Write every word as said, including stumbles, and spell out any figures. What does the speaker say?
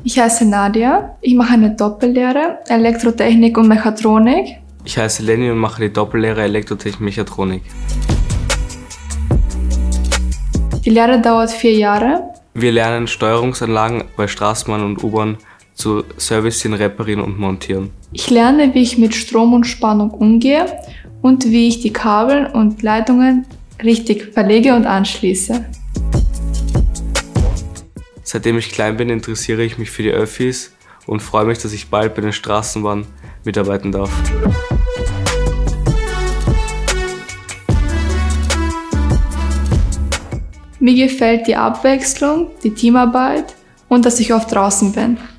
Ich heiße Nadia. Ich mache eine Doppellehre Elektrotechnik und Mechatronik. Ich heiße Lenny und mache die Doppellehre Elektrotechnik und Mechatronik. Die Lehre dauert vier Jahre. Wir lernen Steuerungsanlagen bei Straßenbahn und U-Bahn zu servicieren, reparieren und montieren. Ich lerne, wie ich mit Strom und Spannung umgehe und wie ich die Kabel und Leitungen richtig verlege und anschließe. Seitdem ich klein bin, interessiere ich mich für die Öffis und freue mich, dass ich bald bei den Straßenbahnen mitarbeiten darf. Mir gefällt die Abwechslung, die Teamarbeit und dass ich oft draußen bin.